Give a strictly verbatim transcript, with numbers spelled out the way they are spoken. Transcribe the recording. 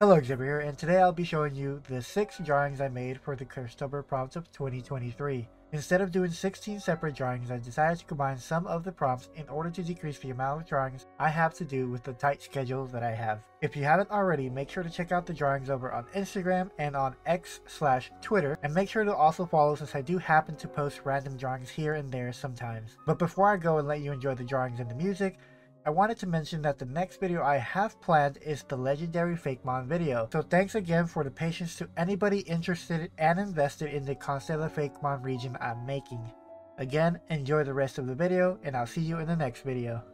Hello, Xavier here, and today I'll be showing you the six drawings I made for the Cursestober prompts of twenty twenty-three. Instead of doing sixteen separate drawings, I decided to combine some of the prompts in order to decrease the amount of drawings I have to do with the tight schedule that I have. If you haven't already, make sure to check out the drawings over on Instagram and on X slash Twitter, and make sure to also follow since I do happen to post random drawings here and there sometimes. But before I go and let you enjoy the drawings and the music, I wanted to mention that the next video I have planned is the legendary Fakemon video. So thanks again for the patience to anybody interested and invested in the Constellar Fakemon region I'm making. Again, enjoy the rest of the video, and I'll see you in the next video.